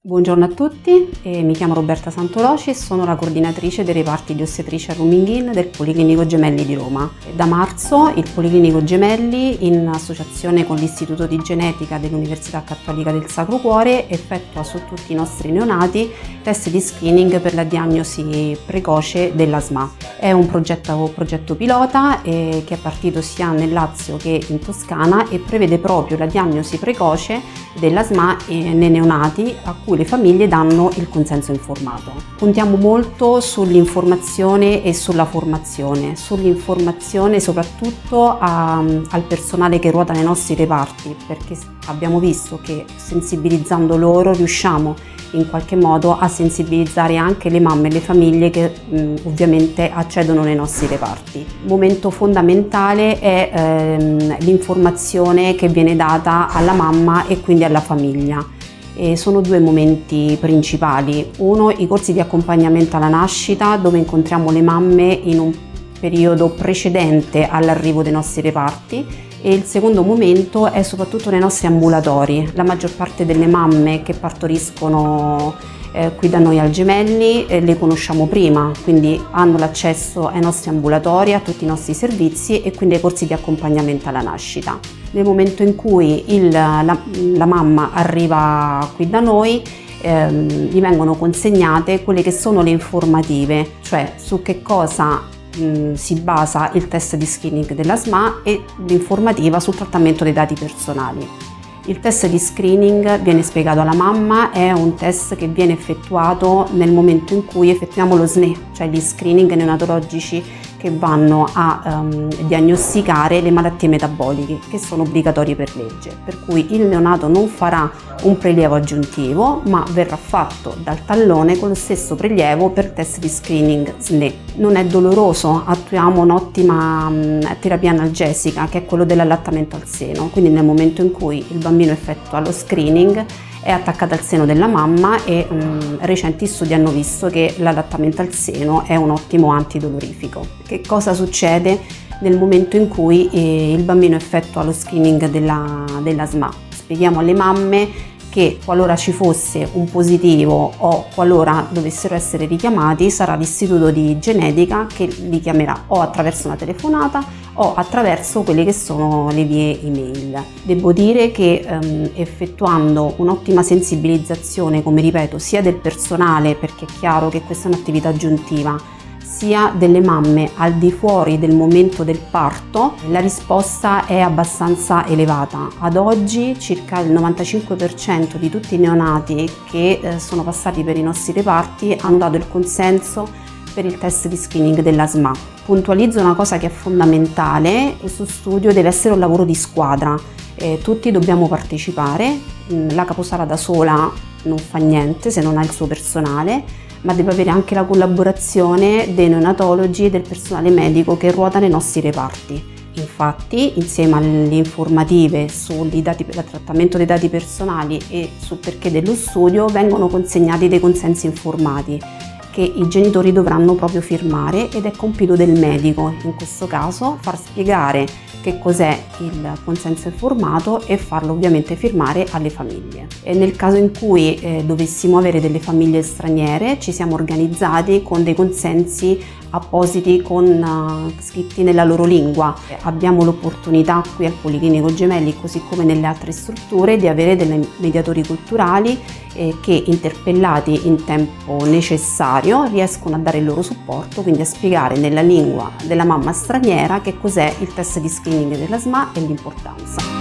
Buongiorno a tutti, mi chiamo Roberta Santoloci e sono la coordinatrice dei reparti di ostetricia Rooming-in del Policlinico Gemelli di Roma. Da marzo il Policlinico Gemelli, in associazione con l'Istituto di Genetica dell'Università Cattolica del Sacro Cuore, effettua su tutti i nostri neonati test di screening per la diagnosi precoce della SMA. È un progetto pilota che è partito sia nel Lazio che in Toscana e prevede proprio la diagnosi precoce della SMA nei neonati a cui le famiglie danno il consenso informato. Puntiamo molto sull'informazione e sulla formazione, sull'informazione soprattutto al personale che ruota nei nostri reparti, perché abbiamo visto che sensibilizzando loro riusciamo in qualche modo a sensibilizzare anche le mamme e le famiglie che ovviamente accedono nei nostri reparti. Un momento fondamentale è l'informazione che viene data alla mamma e quindi alla famiglia. Sono due momenti principali. Uno, i corsi di accompagnamento alla nascita, dove incontriamo le mamme in un periodo precedente all'arrivo dei nostri reparti, e il secondo momento è soprattutto nei nostri ambulatori. La maggior parte delle mamme che partoriscono qui da noi al Gemelli le conosciamo prima, quindi hanno l'accesso ai nostri ambulatori, a tutti i nostri servizi e quindi ai corsi di accompagnamento alla nascita. Nel momento in cui la mamma arriva qui da noi, gli vengono consegnate quelle che sono le informative, cioè su che cosa si basa il test di screening della SMA e l'informativa sul trattamento dei dati personali. Il test di screening viene spiegato alla mamma, è un test che viene effettuato nel momento in cui effettuiamo lo SNE, cioè gli screening neonatologici che vanno a diagnosticare le malattie metaboliche che sono obbligatorie per legge, per cui il neonato non farà un prelievo aggiuntivo ma verrà fatto dal tallone con lo stesso prelievo per test di screening SNE. Non è doloroso, attuiamo un'ottima terapia analgesica che è quello dell'allattamento al seno, quindi nel momento in cui il bambino effettua lo screening è attaccata al seno della mamma e recenti studi hanno visto che l'allattamento al seno è un ottimo antidolorifico. Che cosa succede nel momento in cui il bambino effettua lo screening della SMA? Spieghiamo alle mamme che qualora ci fosse un positivo o qualora dovessero essere richiamati, sarà l'Istituto di Genetica che li chiamerà o attraverso una telefonata o attraverso quelle che sono le vie email. Devo dire che effettuando un'ottima sensibilizzazione, come ripeto, sia del personale, perché è chiaro che questa è un'attività aggiuntiva, sia delle mamme al di fuori del momento del parto, la risposta è abbastanza elevata. Ad oggi circa il 95% di tutti i neonati che sono passati per i nostri reparti hanno dato il consenso per il test di screening della SMA. Puntualizzo una cosa che è fondamentale: questo studio deve essere un lavoro di squadra, tutti dobbiamo partecipare, la caposala da sola non fa niente se non ha il suo personale, ma deve avere anche la collaborazione dei neonatologi e del personale medico che ruota nei nostri reparti. Infatti, insieme alle informative sul trattamento dei dati personali e sul perché dello studio, vengono consegnati dei consensi informati che i genitori dovranno proprio firmare, ed è compito del medico, in questo caso, far spiegare che cos'è il consenso informato e farlo ovviamente firmare alle famiglie. E nel caso in cui dovessimo avere delle famiglie straniere, ci siamo organizzati con dei consensi appositi scritti nella loro lingua. Abbiamo l'opportunità qui al Policlinico Gemelli, così come nelle altre strutture, di avere dei mediatori culturali che, interpellati in tempo necessario, riescono a dare il loro supporto, quindi a spiegare nella lingua della mamma straniera che cos'è il test di screening della SMA e l'importanza.